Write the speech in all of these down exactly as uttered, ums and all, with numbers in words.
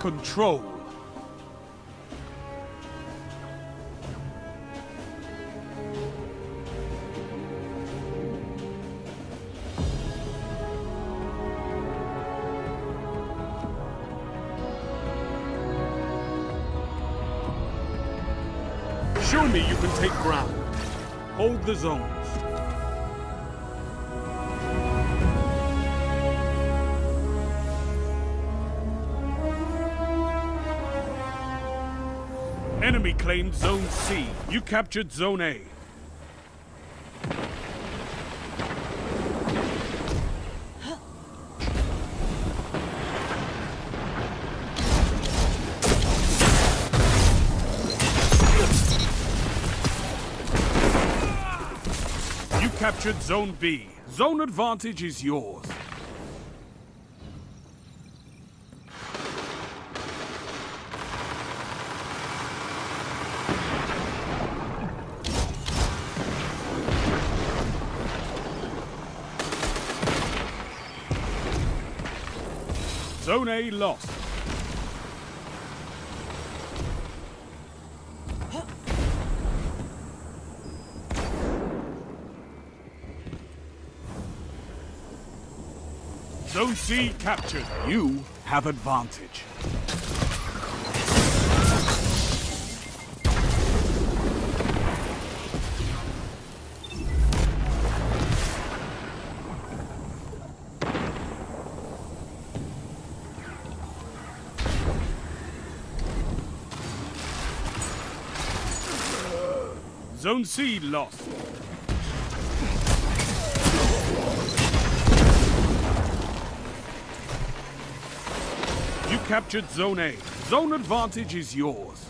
Control. Show me you can take ground. Hold the zones. Enemy claimed Zone C. You captured Zone A. You captured Zone B. Zone advantage is yours. Zone A lost. Zone C captured. You have advantage. Zone C lost. You captured Zone A. Zone advantage is yours.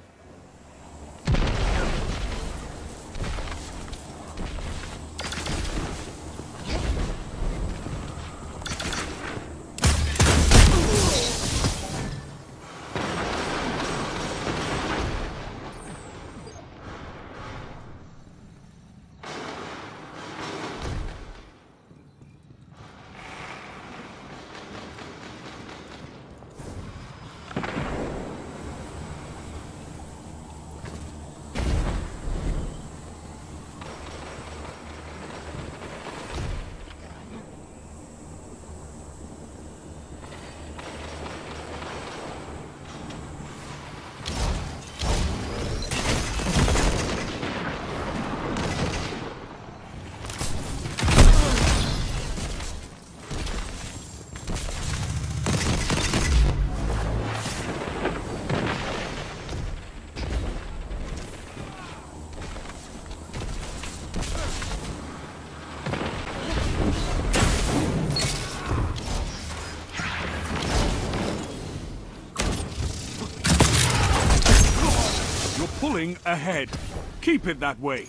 Pulling ahead. Keep it that way.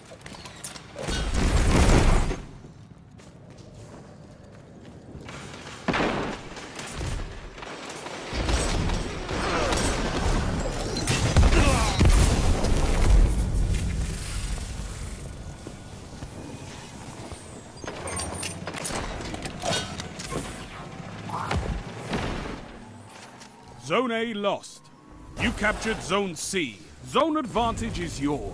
Zone A lost. You captured Zone C. Zone advantage is yours.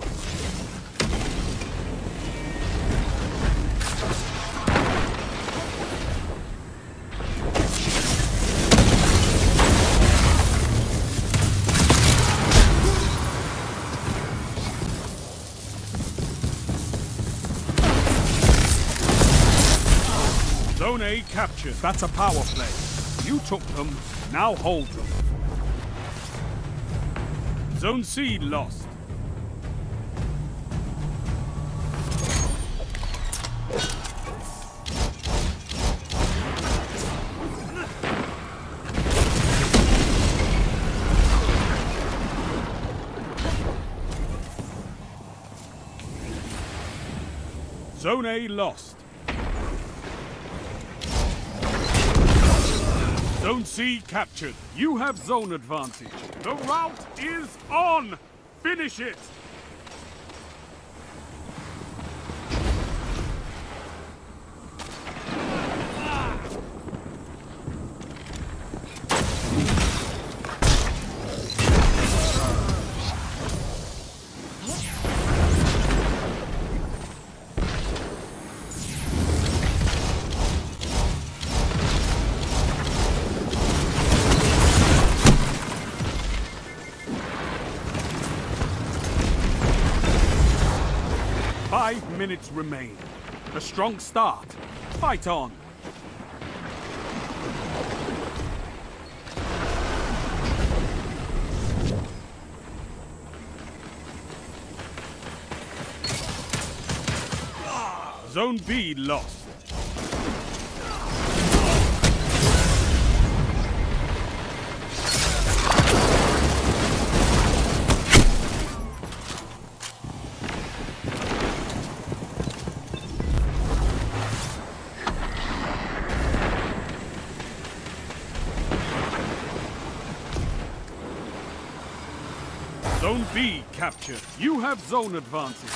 Zone A captured. That's a power play. You took them, now hold them. Zone C lost. Zone A lost. Zone C captured. You have zone advantage. The route is on! Finish it! Five minutes remain. A strong start. Fight on. Zone B lost. Zone B captured. You have zone advantage.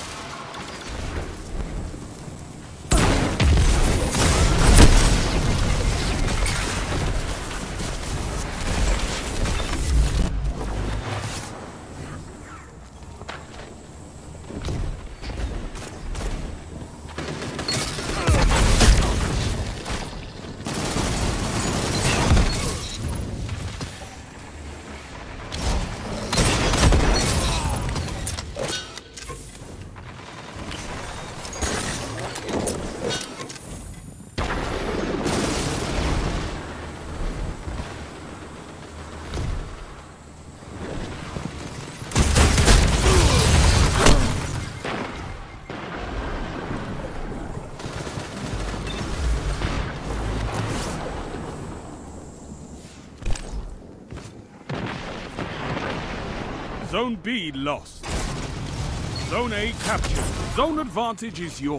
Zone B lost. Zone A captured. Zone advantage is yours.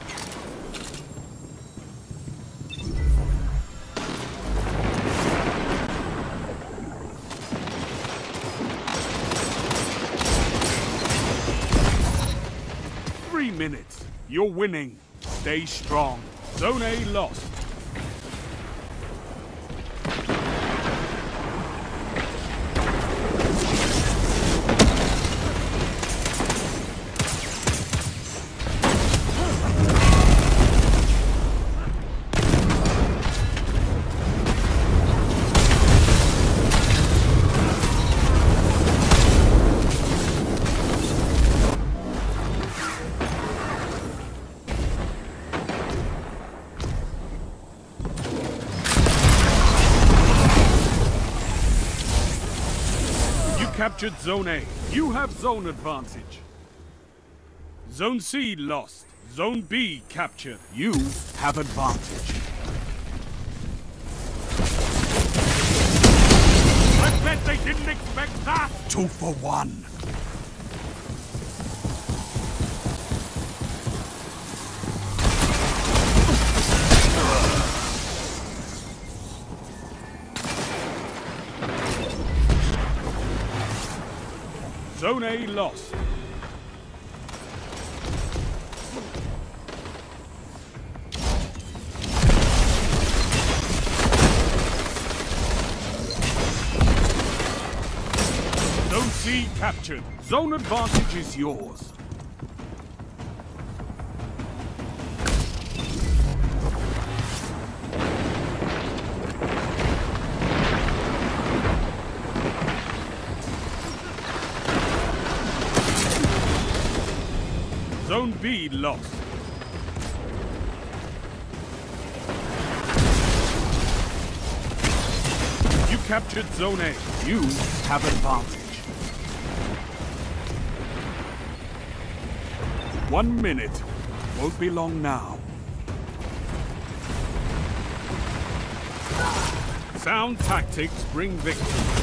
Three minutes. You're winning. Stay strong. Zone A lost. Captured Zone A. You have zone advantage. Zone C lost. Zone B captured. You have advantage. I bet they didn't expect that! Two for one. Zone A lost. Zone C captured. Zone advantage is yours. Zone B lost. You captured Zone A. You have advantage. One minute. Won't be long now. Sound tactics bring victory.